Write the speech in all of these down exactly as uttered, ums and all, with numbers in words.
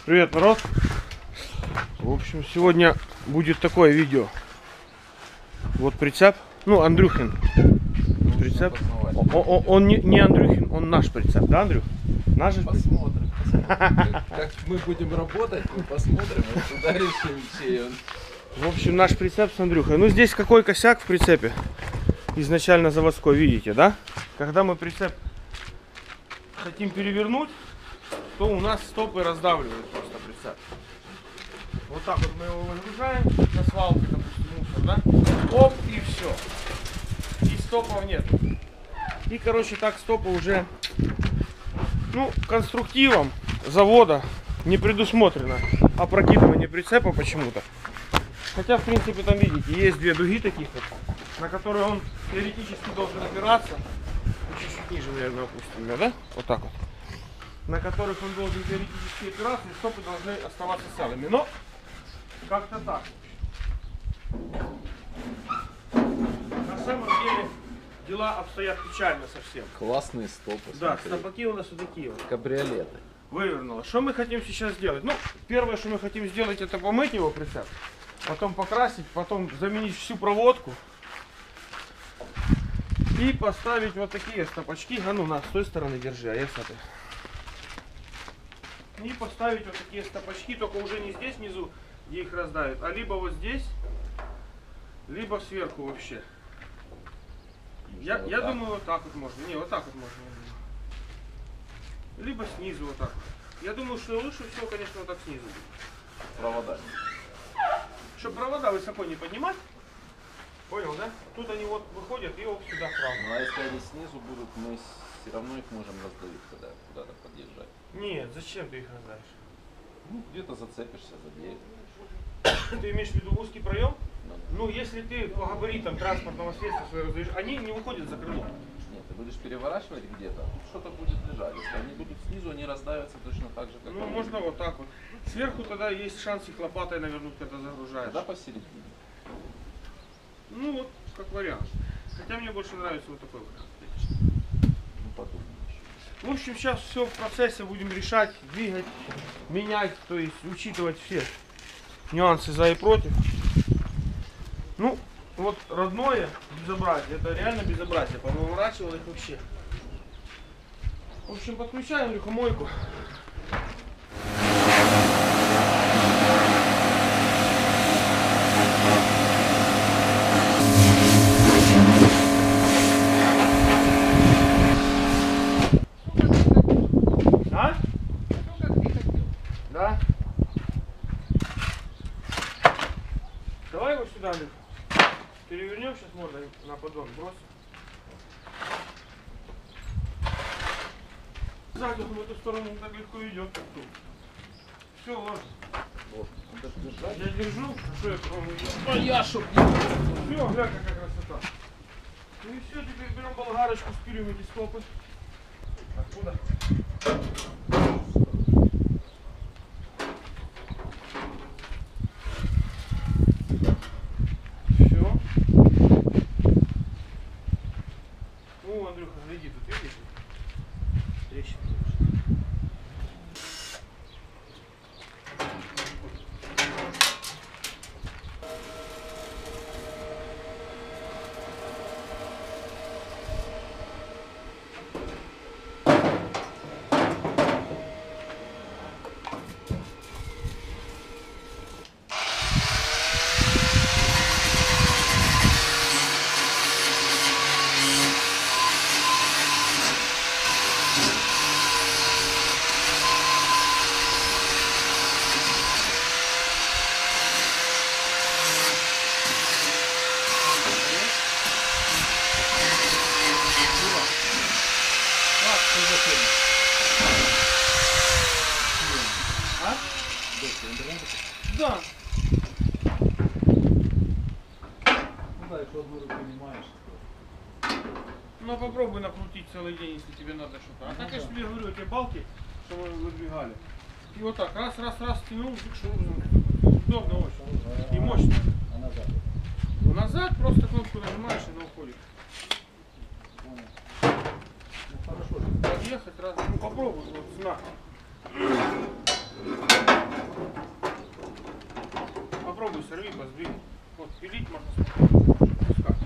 Привет, народ! В общем, сегодня будет такое видео. Вот прицеп. Ну, Андрюхин. Прицеп. Он, он, он не, не Андрюхин, он наш прицеп, да, Андрюх? Наш же прицеп? Посмотрим, посмотрим. Как, как мы будем работать, мы посмотрим, вот туда решим, чей он. В общем, наш прицеп с Андрюхой. Ну, здесь какой косяк в прицепе. Изначально заводской, видите, да? Когда мы прицеп хотим перевернуть, то у нас стопы раздавливают просто прицеп. Вот так вот мы его выгружаем на свалке, допустим, мусор, да? Оп, и все. И стопов нет. И, короче, так стопы уже, ну, конструктивом завода не предусмотрено опрокидывание прицепа почему-то. Хотя, в принципе, там, видите, есть две дуги таких вот, на которые он теоретически должен опираться. Чуть-чуть ниже, наверное, опустим, да? Вот так вот. На которых он должен теоретически опираться, и стопы должны оставаться целыми. Но как-то так. На самом деле дела обстоят печально совсем. Классные стопы. Да, смотри. стопаки у нас вот такие вот. Кабриолеты. Вывернуло. Что мы хотим сейчас сделать? Ну, первое, что мы хотим сделать, это помыть его прицеп. Потом покрасить, потом заменить всю проводку. И поставить вот такие стопочки. А ну, на, с той стороны держи, а я с этой. И поставить вот такие стопочки, только уже не здесь внизу, где их раздавят, а либо вот здесь, либо сверху вообще. Я, вот я так. думаю, вот так вот можно. Не, вот так вот можно. Либо снизу вот так. Я думаю, что лучше всего, конечно, вот так снизу. Провода. Чтобы провода высоко не поднимать. Понял, да? Тут они вот выходят и вот сюда вправо. Ну а если они снизу будут, мы все равно их можем раздавить, когда куда-то подъезжать. Нет, зачем ты их раздаешь? Ну, где-то зацепишься за дверь. Ты имеешь в виду узкий проем? Ну, Ну, если ты по габаритам транспортного средства своего раздаешь, они не выходят за крыло. нет, ты будешь переворачивать где-то, тут что-то будет лежать. Если они будут снизу, они раздавятся точно так же, как Ну, они. можно вот так вот. Сверху тогда есть шанс их лопатой навернуть, когда загружаешь. Тогда посередине. Ну, вот, как вариант. Хотя мне больше нравится вот такой вариант. Ну, подумай еще. В общем, сейчас все в процессе будем решать, двигать, менять, то есть учитывать все нюансы за и против. Ну, вот родное безобразие, это реально безобразие, повыворачивал их вообще. В общем, подключаем рюхомойку. А? Да? Давай его сюда, Андрюх. Перевернем сейчас можно на поддон, бросим. Сзади в эту сторону так легко идет. Все, ложь. Вот, надо ж держать. Я держу, а что я пробую? А я чтоб не... Все, гля, какая красота. Ну и все, теперь берем болгарочку, спилим эти стопы. Откуда? Все. Ну, Андрюха, гляди, тут видишь? Трещинки. А? Да. Ну да, если одну руку не маешь. Ну попробуй накрутить целый день, если тебе надо что-то. А так я же тебе говорю, эти балки, что мы выдвигали. И вот так, раз, раз, раз, тянул, удобно очень. И мощно. А назад? Назад просто кнопку нажимаешь и она уходит. Ну хорошо. Подъехать раз, ну попробуй, вот знак. Вот, пилить можно спускать.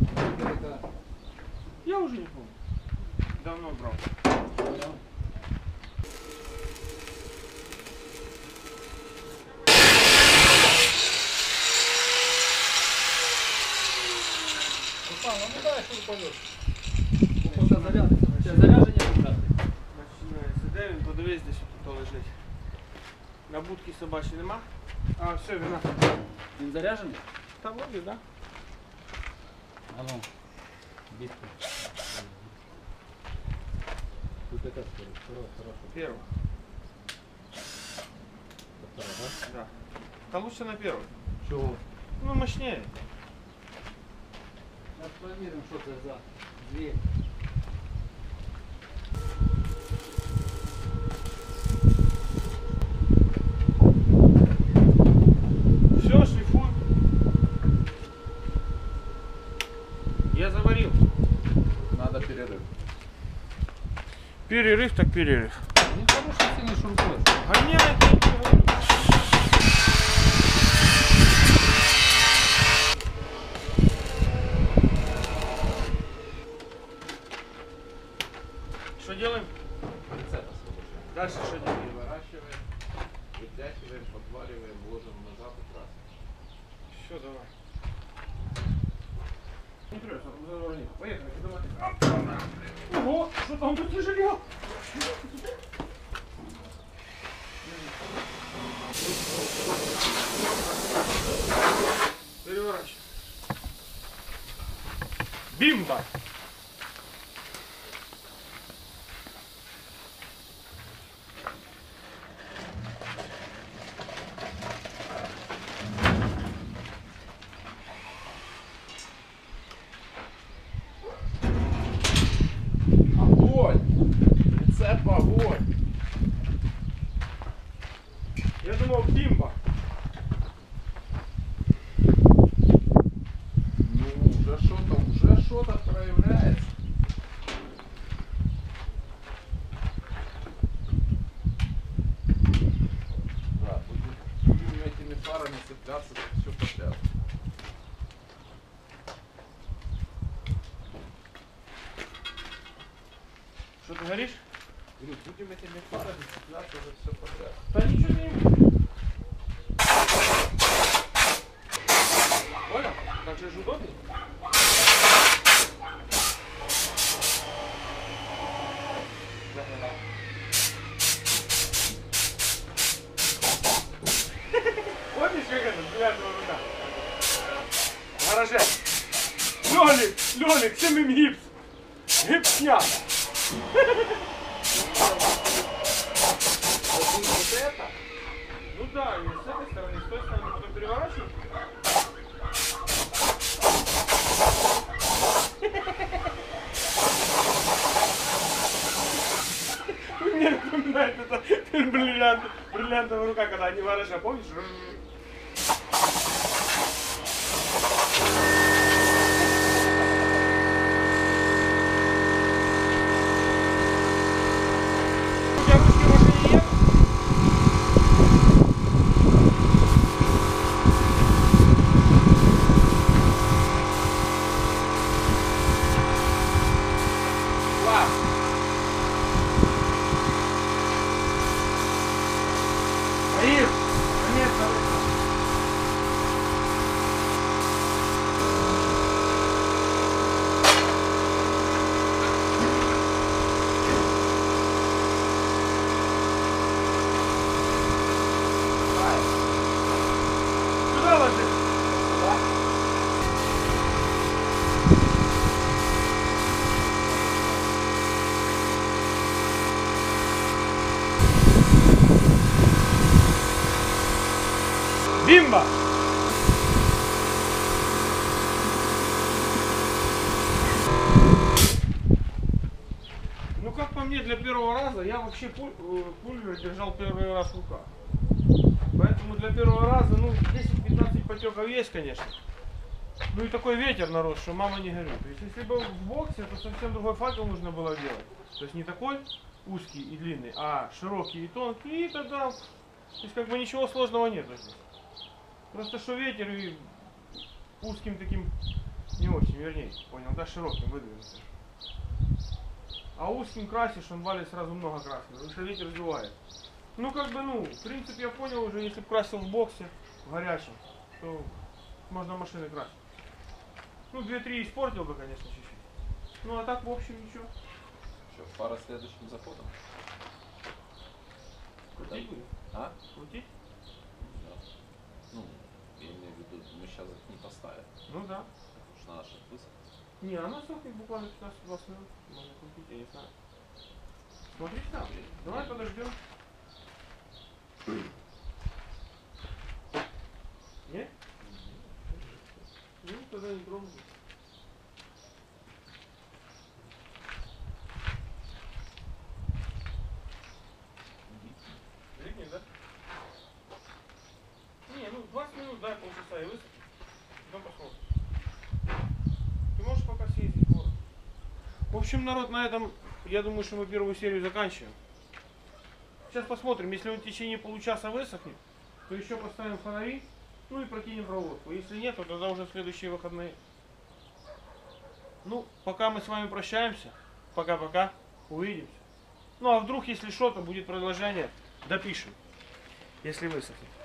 Я уже не помню. Давно брал. Руслан, ну не дай, що полет. Поки зарядиться. Це зарядження буде. Починається. Де він? Подивись, десь тут лежить. На будці собачі нема. А, все, вина. Він заряджений? Та вроді, да? А ну, бітку. Тут яка скорость? Вторая, хорошо. Первый. Вторая, да? Да. Да лучше на первый. Чого? Ну, мощнее. Зараз перевіримо, що це за дві. Все, шлифуй. Я заварил. Надо перерыв. Перерыв так перерыв. Він хороший сильний шурупець. Гоняет, я тебе говорю. Что делаем? Прицеп освобождаем. Дальше что делаем? Переворачиваем, вытягиваем, подваливаем, ложим назад и красим. Все, давай. Не придется, заварили. Поехали, давай. Ого, что там тут тяжело? Переворачивай. Бимба! Огонь! Прицеп огонь! Я думал, бимба. Ну, уже что-то, уже что-то проявляется. Да, будем, будем этими парами цепляться, так все подряд. Что ты говоришь? Говорю, будем этими парами цепляться за все подряд. Да ничего не будет. Понял? Так же удобнее. Да, да, да. Помнишь, как это, взглядывая рука? В гараже. Лёлик, Лёлик, всем им гипс. Гипс снят. Вот это? Ну да, и с этой стороны, с той стороны, потом переворачиваем. Мне напоминает это бриллиант, бриллиантовая рука, когда они вороша, помнишь? У тебя ручки в машине нет? Класс! Аир! Конечно, рука. Сюда ложи. Бимба! Ну как по мне, для первого раза я вообще пуль, э, пульвер держал первый раз в руках. Поэтому для первого раза, ну, десять-пятнадцать потеков есть, конечно. Ну и такой ветер нарос, что мама не горюй. То есть если бы в боксе, то совсем другой факел нужно было делать. То есть не такой узкий и длинный, а широкий и тонкий. И тогда, то есть как бы ничего сложного нету здесь. Просто что ветер и узким таким, не очень, вернее, понял, да, широким выдвинутым. А узким красишь, он валит сразу много краски, потому что ветер сдувает. Ну как бы, ну, в принципе, я понял уже, если бы красил в боксе, в горячем, то можно машины красить. Ну, две-три испортил бы, конечно, чуть-чуть. Ну, а так, в общем, ничего. Что, пара следующим заходом? Крутить будем? А? Крутить? Да. Ну, я имею в виду, мы сейчас их не поставим. Ну да. Потому что надо чтобы высохнуть. Не, она сохнет буквально пятнадцать-двадцать минут. Можно крутить, я не знаю. Смотри сам. Давай подождем. Нет? Ну, тогда не пробуй. Летний, да? Не, ну двадцать минут, да, полчаса и высохнет. Потом посмотрим. Ты можешь пока съездить в город. В общем, народ, на этом, я думаю, что мы первую серию заканчиваем. Сейчас посмотрим, если он в течение получаса высохнет, то еще поставим фонари, ну и прокинем проводку. Если нет, то тогда уже следующие выходные. Ну, пока мы с вами прощаемся. Пока-пока. Увидимся. Ну а вдруг, если что-то будет продолжение, допишем. Если высохнет.